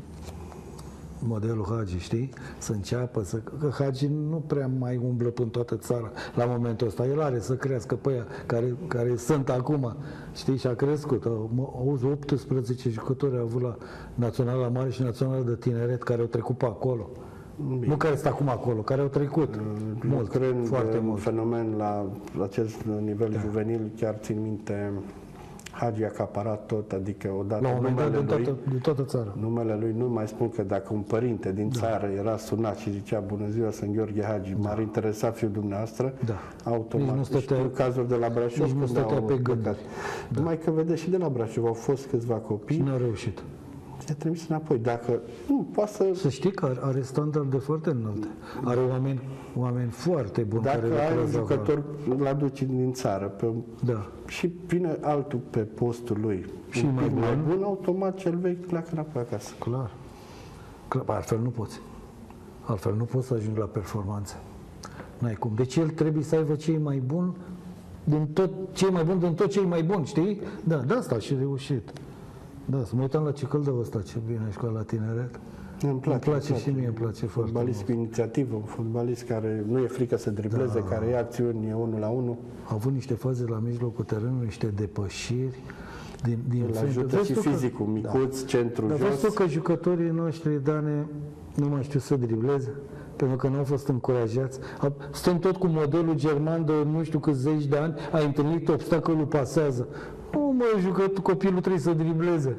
modelul Hagi, știi? Să înceapă, să... că Hagi nu prea mai umblă până toată țara la momentul ăsta. El are să crească pe ea, care, care sunt acum, știi? Și a crescut. Au auzi, optsprezece jucători au avut la Naționala Mare și Naționala de Tineret care au trecut pe acolo. Bine. Nu care sunt acum acolo, care au trecut. Mult, Lucrând foarte un mult. fenomen la acest nivel juvenil, chiar țin minte, Hagi a acaparat tot, adică odată La un moment dat, numele din lui, toată, din toată țara. numele lui, nu mai spun că dacă un părinte din țară era sunat și zicea bună ziua, sunt Gheorghe Hagi, m-ar interesa fiul dumneavoastră, Da. automat. Nici nu stătea- Știu cazuri de la Brașov nici nu când stătea au pe gând. plecat. Numai că vedeți și de la Brașov au fost câțiva copii, Și n-a reușit. i-a trimis înapoi. Dacă nu, poate să... Să știi că are- are standarde foarte înalte. Are oameni, oameni foarte buni Dacă care ai un lucrează acolo. jucător, îl aduci din țară pe, Da. și vine altul pe postul lui Și un mai pic mai bun. bun, automat cel vechi pleacă înapoi acasă. Clar. Clar. Altfel nu poți. Altfel nu poți să ajungi la performanțe. N-ai cum. Deci el trebuie să aibă cei mai buni din tot, cei mai buni din tot cei mai buni, știi? Da, de asta și reușit. Da, să mă uitam la cicăldău ăsta, ce bine a jucat la tineret. Îmi place, Îmi place și mie, îmi place foarte Fotbalist mult. cu inițiativă, un fotbalist care nu e frică să dribleze, Da. care ia acțiuni, e unul la unul. A avut niște faze la mijlocul terenului, niște depășiri din, din Îl frente. ajută Vezi și tu că- fizicul, micuț, centru Dar vezi tu jos. că jucătorii noștri, Dane, nu mai știu să dribleze, pentru că nu au fost încurajați. A- Stăm tot cu modelul german de nu știu câți zeci de ani, ai întâlnit obstacolul, pasează. Nu, mă, jucător, copilul trebuie să dribleze.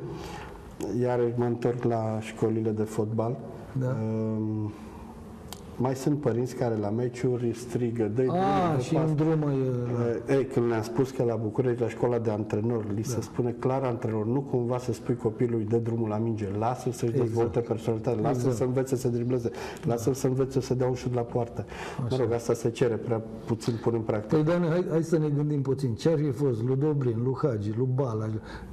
Iar mă întorc la școlile de fotbal. Da. Um, mai sunt părinți care la meciuri strigă, dă-i A, drumul, și dă în pas. drumă e... Ei, când le-am spus că la București, la școala de antrenori, li se spune clar antrenor, nu cumva să spui copilului de drumul la minge, lasă-l să-și Exact. dezvolte personalitatea, lasă-l Exact. să învețe să dribleze, lasă-l să învețe să dea un șut la poartă. Mă rog, asta se cere, prea puțin pun în practică. Păi, Dane, hai, hai să ne gândim puțin. Ce ar fi fost lui Dobrin, lui Hagi, lui Bala,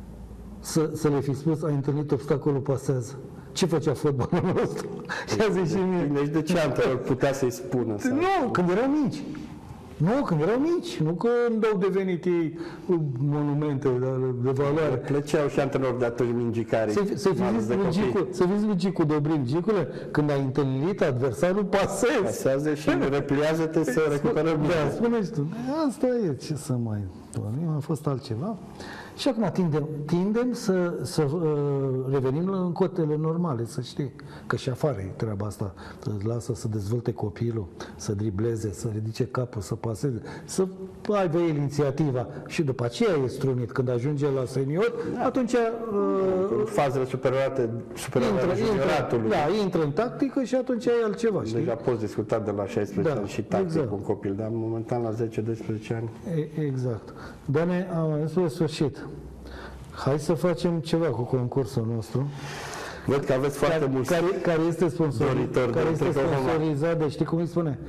să, să le fi spus, ai întâlnit obstacolul, pasează. Ce făcea fotbalul nostru? Și a zis și mie. Deci de ce antrenor putea să-i spună? Sau... Nu, când erau mici. Nu, când erau mici. Nu că au devenit ei monumente de, de valoare. Plăceau și antrenori de atunci mingicari. Să, să fi zis lui Gicu, să fi zis lui Gicu Dobrin, Gicule, când ai întâlnit adversarul, pasezi. Pasează și repliază-te să recuperăm bine. Da, spune și tu. Asta e, ce să mai... Doamne, a fost altceva. Și acum tindem, tindem să, să uh, revenim la în cotele normale, să știi. Că și afară e treaba asta. Să lasă să dezvolte copilul, să dribleze, să ridice capul, să paseze, să aibă el inițiativa. Și după aceea e strunit. Când ajunge la senior, atunci... Uh, Fazele superioare, superioare ale junioratului. da, intră în tactică și atunci e altceva, știi? Deja poți discuta de la șaisprezece Da, ani și tactic exact. cu un copil, dar momentan la zece doisprezece ani. E, exact. Dane, am ajuns la sfârșit. Hai să facem ceva cu concursul nostru. Văd că aveți foarte care, mulți care, care este sponsorizat, doritori de care este tricou Homa. sponsorizat de, știi cum îi spune?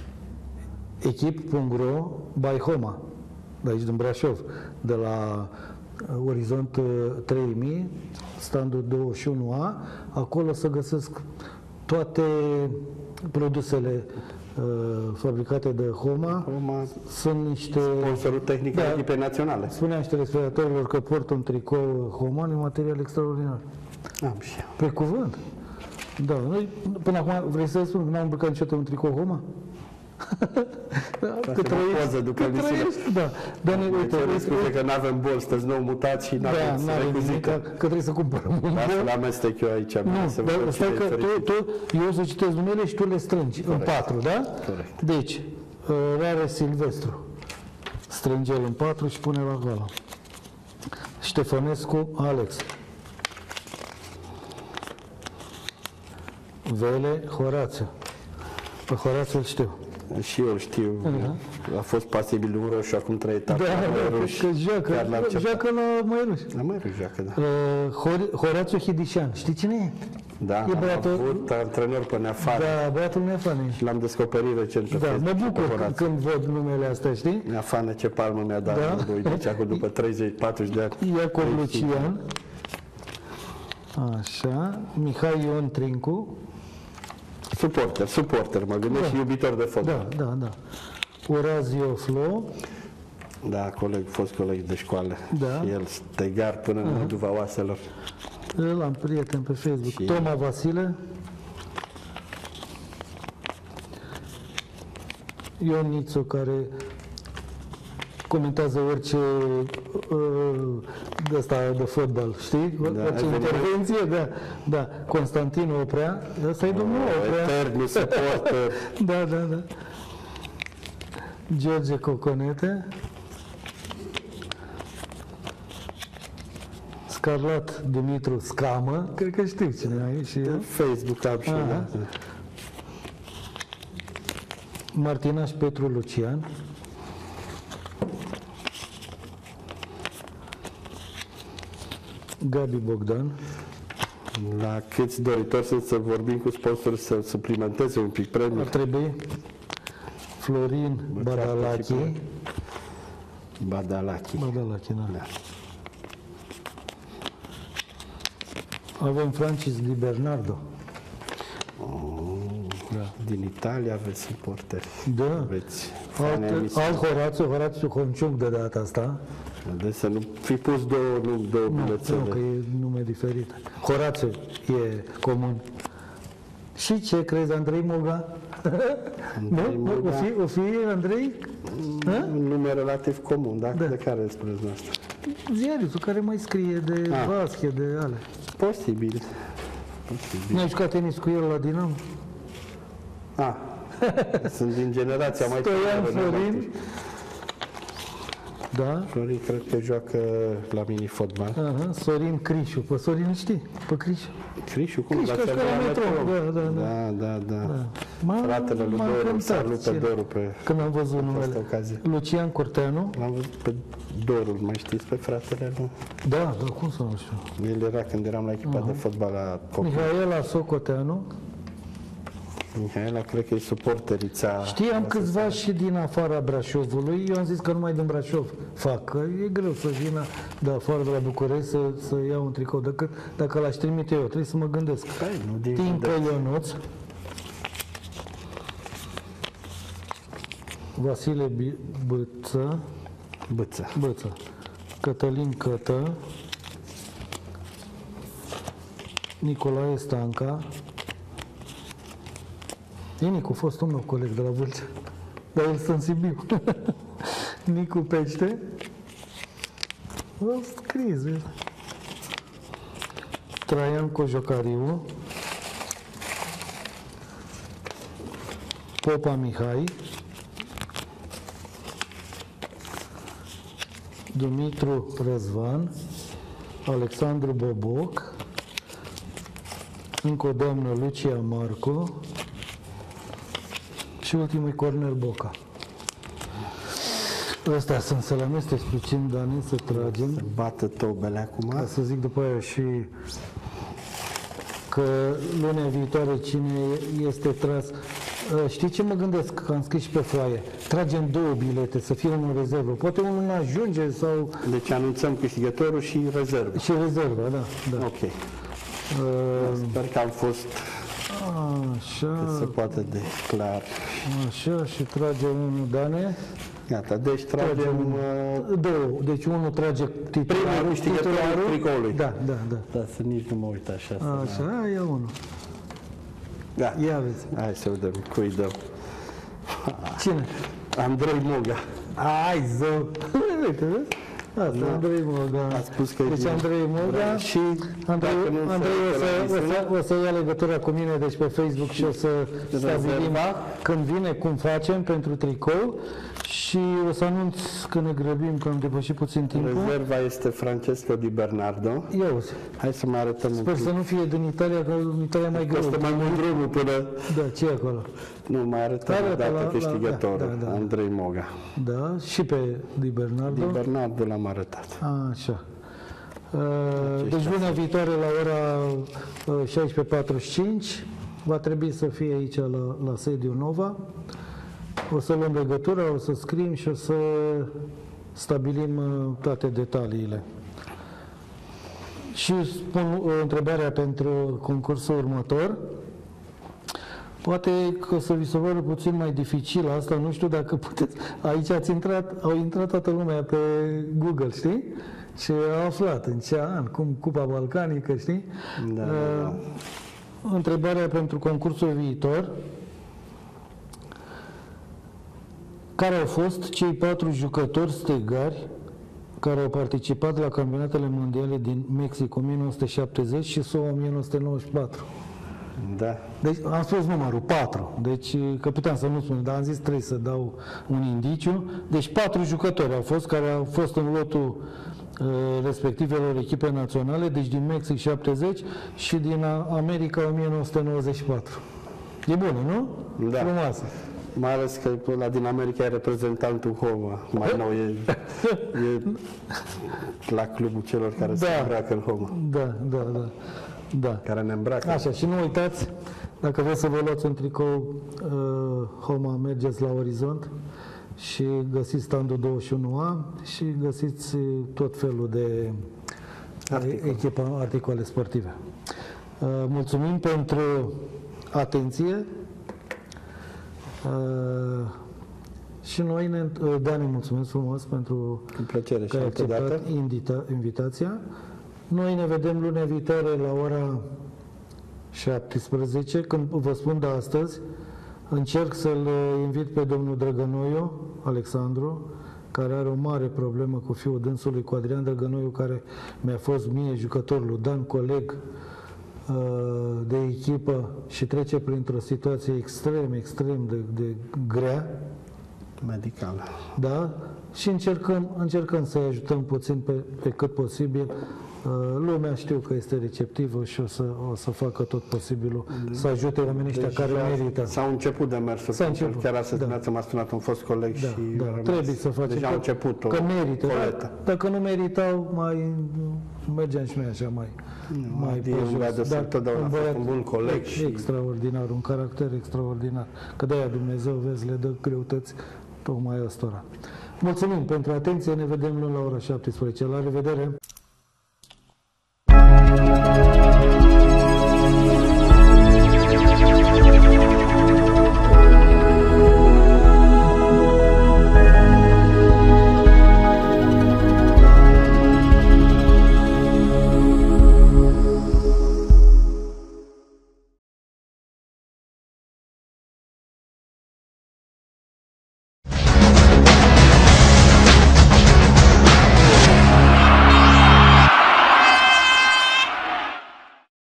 echip punct ro by Homa, de aici din Brașov, de la uh, Orizont uh, trei mii, standul douăzeci și unu A, acolo să găsesc toate produsele uh, fabricate de Homa. Homa, Sunt niște... sponsorul tehnic Da. al echipei naționale. Spuneam și telespectatorilor că port un tricou Homa, un material extraordinar. Am și eu. Pe cuvânt. Da, noi, până acum, vrei să spun că n-am îmbrăcat niciodată un tricou Homa? Da, că Facem o poză după că emisiune. trăiești, da. Dar ne, uite, Uite, uite, scuze că nu avem bol, sunteți nou mutați și nu da, aveți n-are nimic, că, recuzită. că trebuie să cumpărăm un Asta bol. l-amestec eu aici. Nu, să vă dar văd stai cine că e tu, fericit. tu, eu o să citesc numele și tu le strângi în patru, da? Corect. Deci, uh, Rare Silvestru, strânge el în patru și pune la goală. Ștefănescu Alex, Vele Horațiu, pe Horațiu îl știu, Și eu știu, uh-huh. a fost pasibil de un roșu, acum trei etape. Da, la da, că joacă, joacă la Măiruș. La Măiruș joacă, da. Uh, Horațiu Hidișan, știi cine e? Da, e am băiatul... avut antrenor pe Neafană. Da, băiatul Neafană. Și l-am descoperit recent pe Da, Facebook. mă bucur când văd numele astea, știi? Neafană, ce palmă mi-a dat. Da? Deci acum după treizeci patruzeci de ani. Iacov Lucian. Așa, Mihai Ion Trincu. Suporter, suporter, mă gândesc, da. Și iubitor de fotbal. Da, da, da. Orazio Flo. Da, coleg, fost coleg de școală. Da. Și el stegar până în Măduva Oaselor. Îl am prieten pe Facebook. Și Toma Vasile. Ion Nițu, care comentează orice uh, de asta de fotbal, știi? Da, orice intervenție, da, da. Constantin Oprea, ăsta e domnul Oprea. Eternul suporter. Da, da, da. George Coconete. Scarlat Dumitru Scamă, cred că știu cine e și el. Facebook am și eu, da. Martinaș Petru Lucian. Gabi Bogdan. La câți doritori sunt să vorbim cu sponsori să suplimenteze un pic premiul? Ar trebui. Florin Badalachi. Badalachi. Badalachi, da. Da. Avem Francis Di Bernardo. Oh, da. Din Italia aveți suporteri. Da. Aveți alt, alt Horațiu, Horațiu Honciuc de data asta. Deci să nu fi pus două, nu două bilețele. Nu, că e nume diferit. Horațiu e comun. Și ce crezi, Andrei Moga? Andrei nu? Moga. O fi, o fi Andrei? Un nume relativ comun, da? Da. De care îl spuneți noastră? Ziarisul care mai scrie de Ah. basket, de ale. Posibil. Posibil. N-ai jucat tenis cu el la Dinamo? Ah, sunt din generația mai Stoian tânără, Florin. Da. Florin cred că joacă la mini-fotbal. Aha, Sorin Crișu. Pe Sorin știi? Pe Crișu. Crișu, cum? Crișu, La că Ferdinand la metrou. Metrou. Da, da, da. Da, da, da. Da. M-a- Fratele lui m-a Doru, încântat, salut pe cine? Doru pe Când am văzut această numele. ocazie. Lucian Corteanu. L-am văzut pe Doru, mai știți pe fratele lui? Da, da, cum să nu știu. El era când eram la echipa de fotbal la copii. Mihaela Socoteanu. Mihaela, cred că e suporterița. Știam câțiva și din afara Brașovului. Eu am zis că numai din Brașov fac. Că e greu să vină de afară de la București să, să iau un tricou. Decât dacă l-aș trimite eu, trebuie să mă gândesc. Păi, nu din Timpă Ionuț. Vasile Bi- Băță. Băță. Băță. Cătălin Cătă. Nicolae Stanca. E Nicu, a fost un nou coleg de la Vâlcea, dar el sunt Sibiu. Nicu Pește. O scris, vezi? Traian Cojocariu. Popa Mihai. Dumitru Răzvan. Alexandru Boboc. Încă o doamnă, Lucia Marco. Și ultimul e Cornel Boca. Ăstea sunt să le amesteci puțin, Dani, să tragem. Bată tobele acum. Ca să zic după aia și că lunea viitoare cine este tras. Știi ce mă gândesc? Că am scris și pe foaie. Tragem două bilete, să fie unul în rezervă. Poate unul nu ajunge sau... Deci anunțăm câștigătorul și rezervă. Și rezervă, da. da. Ok. Uh, Sper că am fost Așa, cât se poate de clar. așa, și trage unul, Dane. Gata, deci tragem... Uh, Două, deci unul trage titularul, primul câștigător al tricoului. Da, da, da. Da, să nici nu mă uit așa. să- Așa, ia unul. Da. Ia vezi. Hai să vedem cui dăm. Cine? Andrei Moga. Ai, zău. Uite, vezi? Asta, Andrei Moga. A spus că deci e Andrei Moga și Andrei, dacă nu Andrei o, să, o, să, televiziune, o să ia legătura cu mine deci pe Facebook și, și o să stabilim rezerva. când vine, cum facem pentru tricou și o să anunț că ne grăbim, că am depășit puțin timpul. Rezerva este Francesco Di Bernardo. Ia uzi. Hai să mai arătăm un Sper pic. să nu fie din Italia, că în Italia mai greu. Costă mai mult drumul până... Da, ce e acolo? Nu, mai arătăm o Arată dată la- la- câștigătorul, da, da, da. Andrei Moga. Da, și pe Di Bernardo. Di Bernardo l-am arătat. Așa. Uh, Deci lunea viitoare la ora uh, șaisprezece patruzeci și cinci va trebui să fie aici la, la sediul Nova. O să luăm legătura, o să scriem și o să stabilim uh, toate detaliile. Și spun o întrebare pentru concursul următor. Poate că o să vi se pară puțin mai dificil asta, nu știu dacă puteți. Aici ați intrat, au intrat toată lumea pe Google, știi? Și au aflat în ce an, cum Cupa Balcanică, știi? Da, Uh, da, Întrebarea pentru concursul viitor. Care au fost cei patru jucători stegari care au participat la campionatele mondiale din Mexic o mie nouă sute șaptezeci și S U A o mie nouă sute nouăzeci și patru? da. Deci am spus numărul patru. Deci, că puteam să nu spun, dar am zis trebuie să dau un indiciu. Deci patru jucători au fost care au fost în lotul uh, respectivelor echipe naționale, deci din Mexic șaptezeci și din America o mie nouă sute nouăzeci și patru. E bună, nu? Da. Frumoasă. Mai ales că la din America e reprezentantul Homa. Mai nou e, e la clubul celor care Da. se îmbracă în Homa. Da, da, da. Da. Care ne îmbracă. Așa, și nu uitați, dacă vreți să vă luați un tricou uh, Homa, mergeți la Orizont și găsiți standul douăzeci și unu A și găsiți tot felul de Articole. echipa, articole sportive. Uh, mulțumim pentru atenție uh, și noi ne, uh, Dani, mulțumesc frumos pentru Cu plăcere și că ai altă dată. acceptat invita, invitația. Noi ne vedem lunea viitoare la ora șaptesprezece, când vă spun de astăzi, încerc să-l invit pe domnul Drăgănoiu, Alexandru, care are o mare problemă cu fiul dânsului, cu Adrian Drăgănoiu, care mi-a fost mie jucător lui Dan, coleg uh, de echipă și trece printr-o situație extrem, extrem de, de grea, Medicală. da? Și încercăm, încercăm să-i ajutăm puțin pe, pe cât posibil. Uh, Lumea știu că este receptivă și o să, o să facă tot posibilul să ajute oamenii ăștia Deci care merită. s-au început demersul. S-a început, Chiar astăzi da. dimineața m-a sunat un fost coleg Da, și da, a rămas. trebuie să facem. Deja au început o că merită. coletă. Dacă nu meritau, mai mergeam și noi așa mai, mai Adi e un băiat de sub, totdeauna a fost un bun coleg și- extraordinar, un caracter extraordinar. Că de-aia Dumnezeu, vezi, le dă greutăți tocmai ăstora. Mulțumim pentru atenție, ne vedem luni la ora șaptesprezece. La revedere!